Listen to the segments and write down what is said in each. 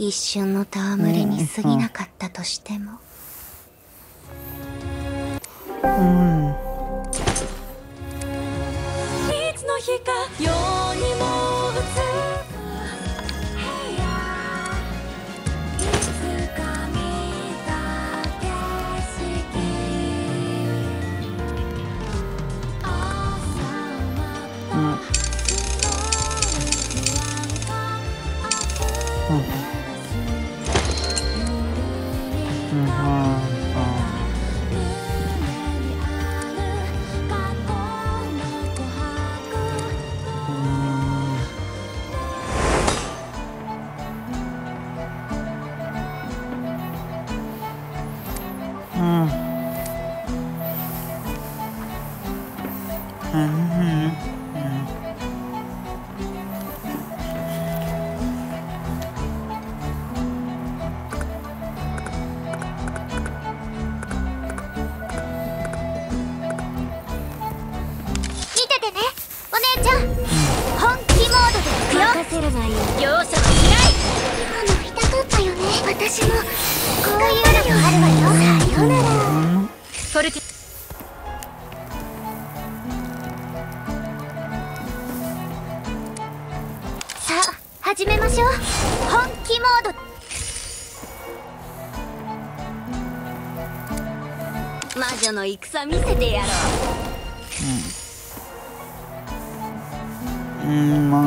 一瞬の戯れに過ぎなかったとしても。 いつの日か世にも映るいつか見た景色朝また不安が溢れ始めましょう。本気モード。魔女の戦見せてやろう。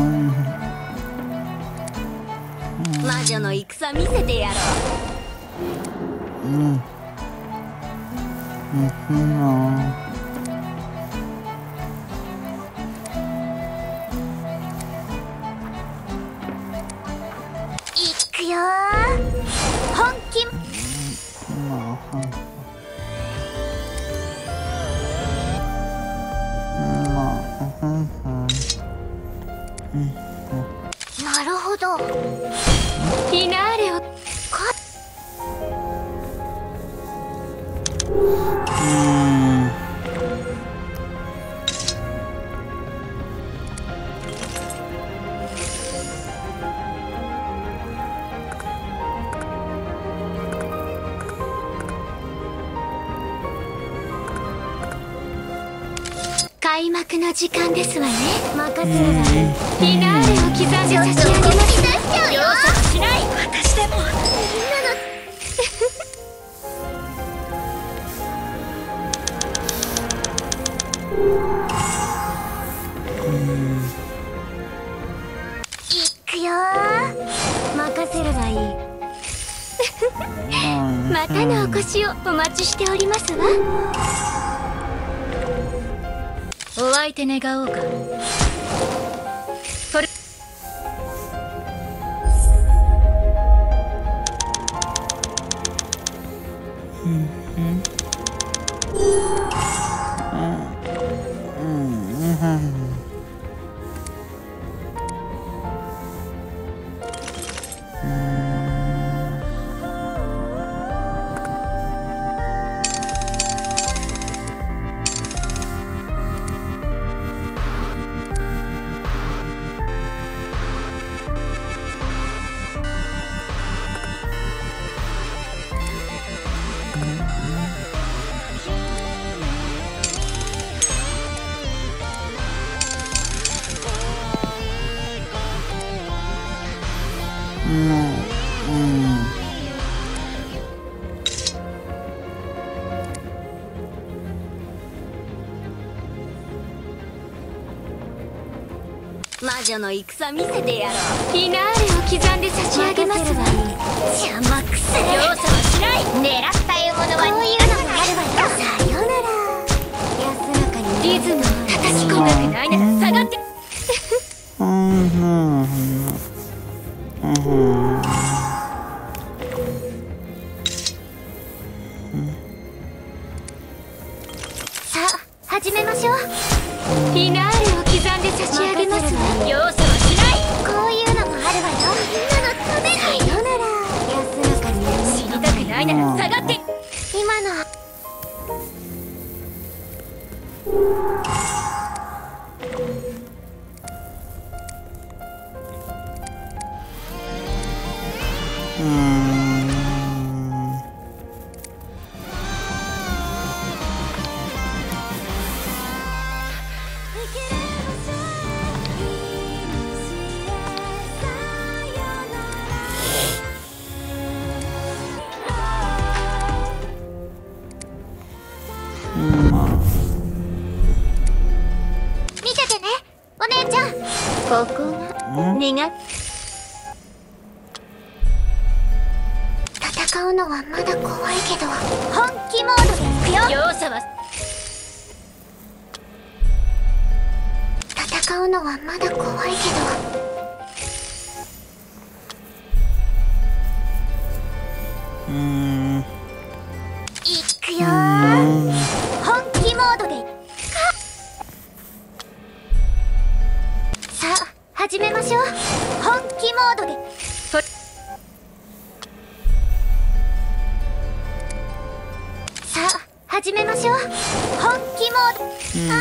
魔女の戦見せてやろう。いくよー。本気。なるほど。フィナーレを開幕の時間ですわね。任せなさい。フィナーレを刻んで差し上げます。容赦しない。私でもみんなのいくよー。任せるがいい。またのお越しをお待ちしておりますわ。お相手願おうか。それ魔女の戦見せてやろう。フィナーレを刻んで差し上げますわ。邪魔くせえ。容赦はしない。狙った獲物はこういうのがあるわよ。さよなら。安らかにリズムを叩き込んだくないなら下がって。さあ始めましょう。フィナーレを刻んで差し上げますわ。容赦はしない。こういうのもあるわよ。みんなのために。さよなら。安らかに死にたくないなら下がって。今の見ててね、お姉ちゃん。ここが苦戦うのはまだ怖いけど、本気モードでいくよ。容赦は戦うのはまだ怖いけど、いくよー。本気モードでさあ始めましょう。本気モードでさあ始めましょう。本気モード。はい。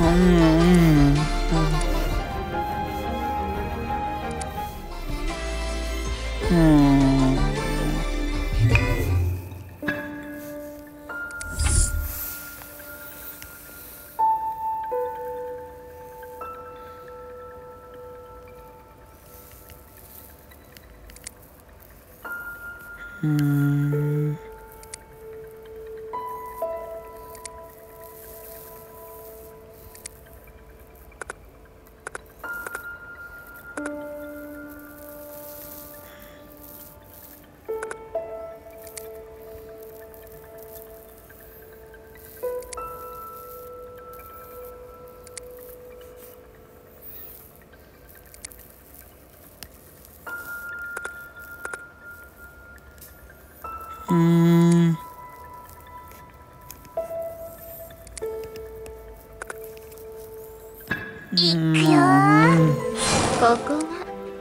いくよー。ここが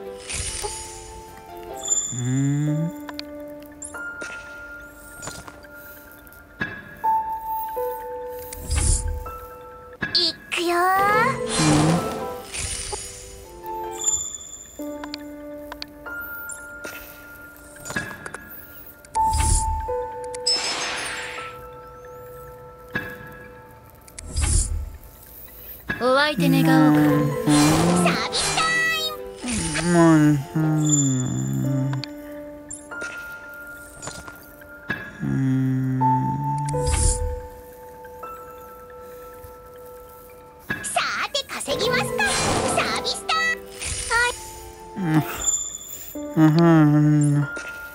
いくよー。お相手願おうか。サービスタイム。さて稼ぎますか。サービスタイム。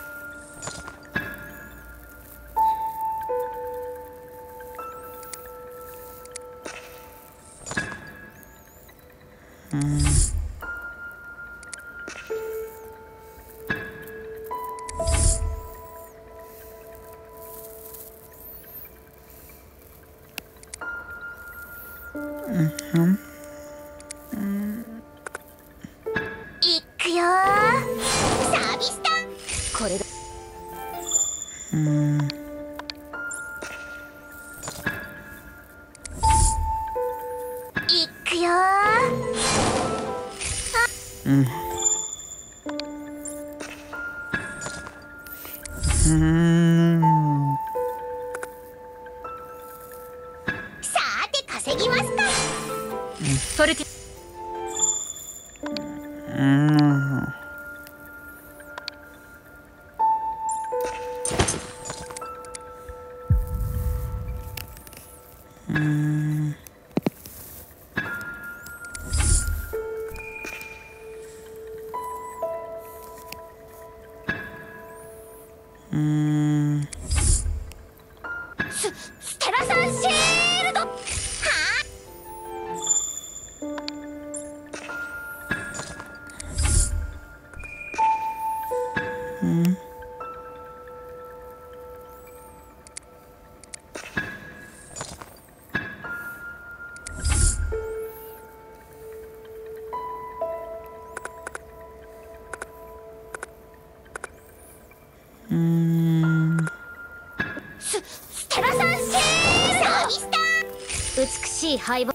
いくよー。サービスター。これだ。いくよさて稼ぎますか。トルティステラさんシールド。はステラさんシールド。サービスター。美しい敗北。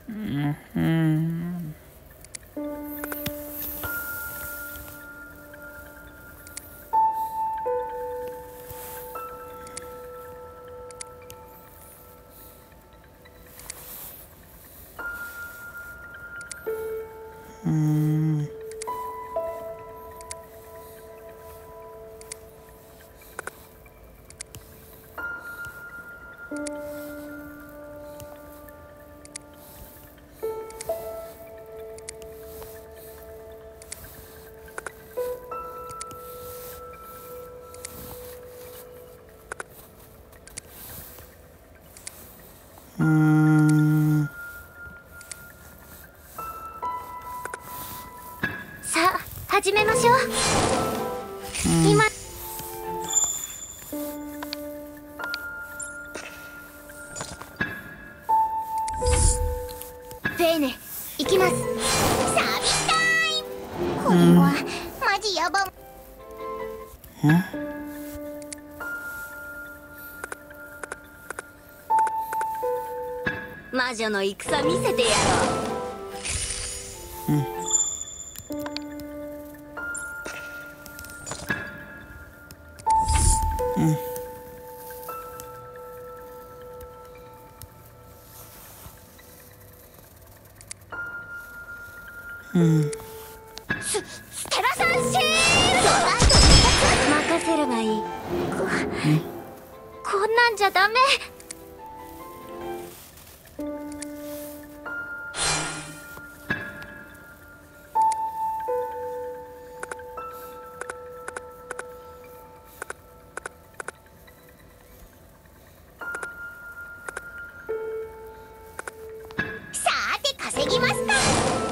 さあ始めましょう。今フェーネ行きます。サービスタイム。これはマジヤバ。魔女の戦見せてやろう。ステラサンシールド。任せるがいい。こんなんじゃダメ。さて稼ぎますか。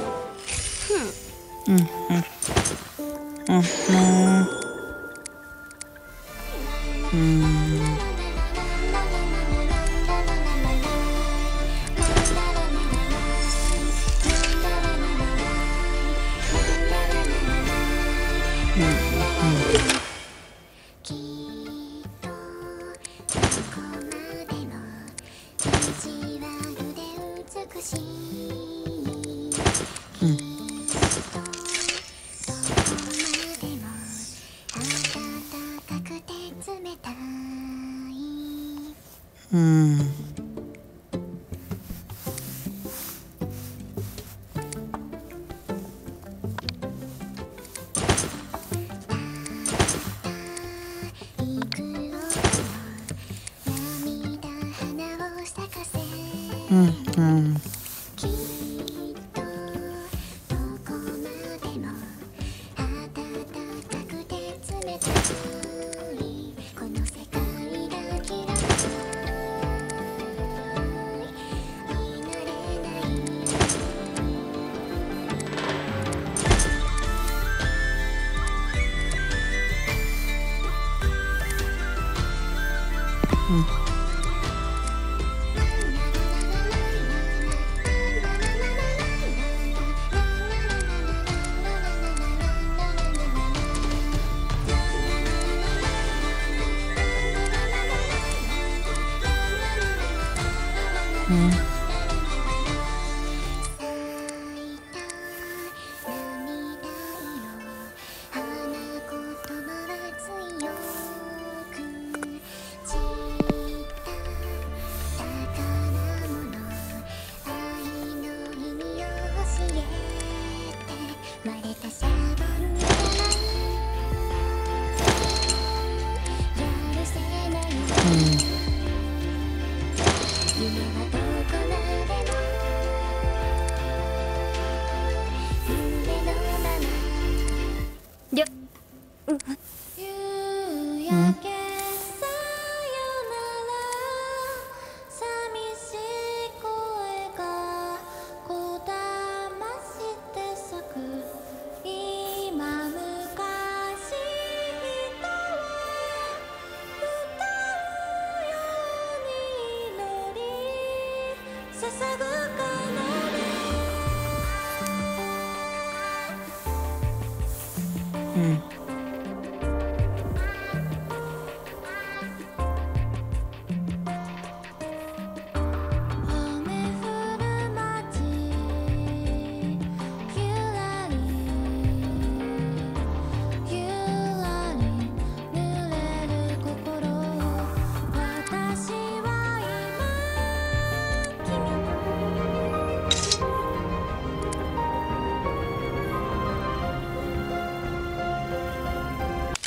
きっとどこまでも意地悪で美しい。きっとどこまでも暖かくて冷たい。きっとどこまでも暖かくて冷たい。この世界が嫌いになれない。雨降る街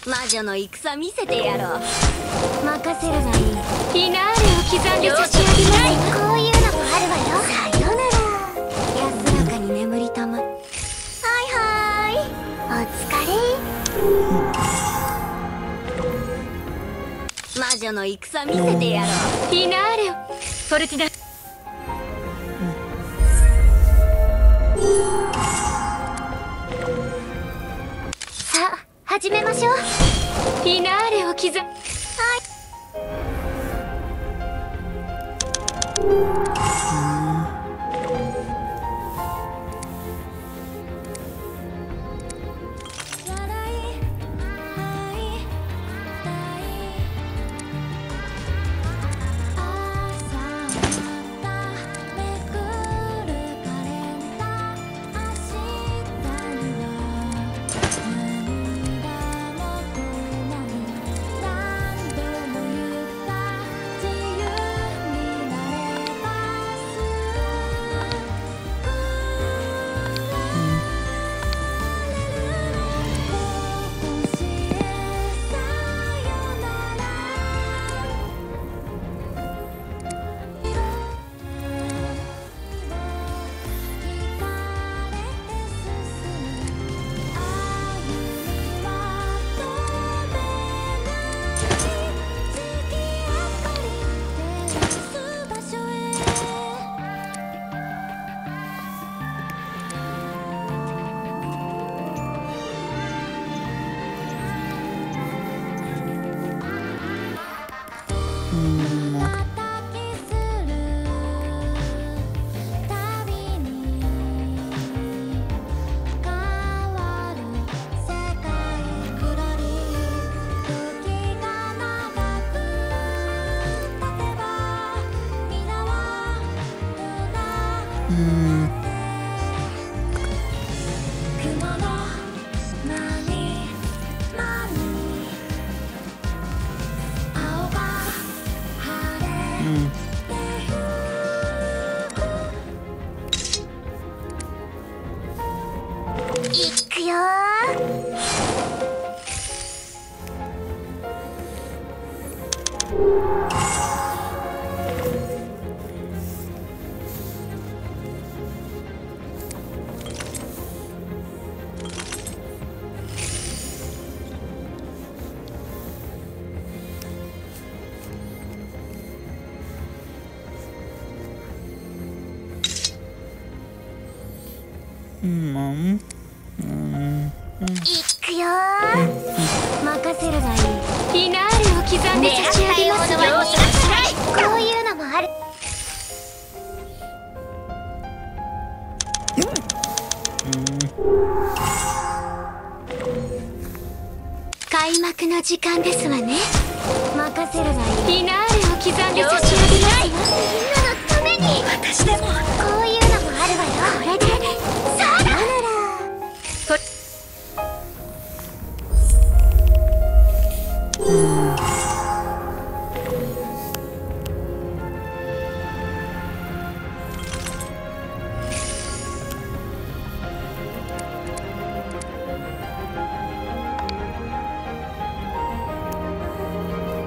魔女の戦見せてやろう。任せるがいい。フィナーレを刻んで差し上げます。こういうのもあるわよ。さよなら。安らかに眠りたま。はいはい、お疲れ。魔女の戦見せてやろう。フィナーレをソルティナ。さあ始めましょう。フィナーレを刻む。はい。いくよいくよ任せるがいい。フィナーレを刻んで差し上げます。容赦がしない。こういうのもある。開幕の時間ですわね。任せるがいい。フィナーレを刻んで差し上げます。みんなのために。私でもこういうのもあるわよ。これでさあだ。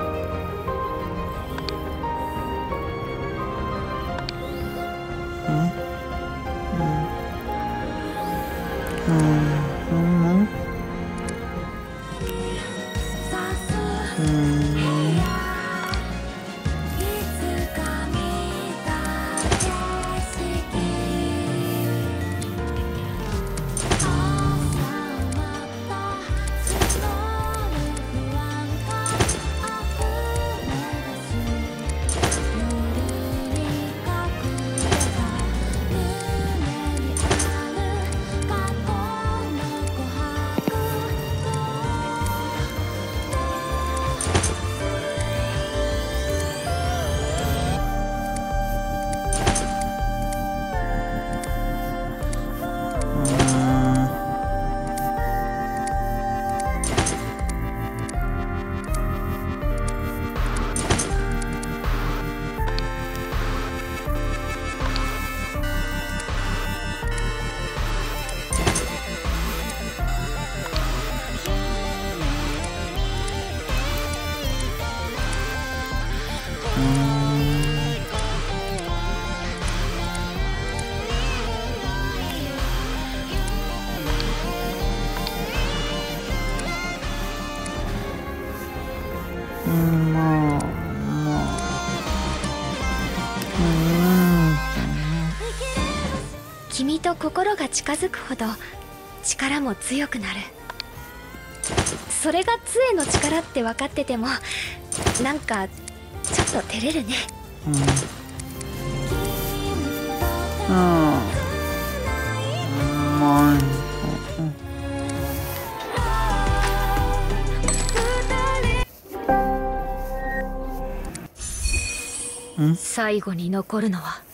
うん君と心が近づくほど力も強くなる。それが杖の力って分かっててもなんかちょっと照れるね。最後に残るのは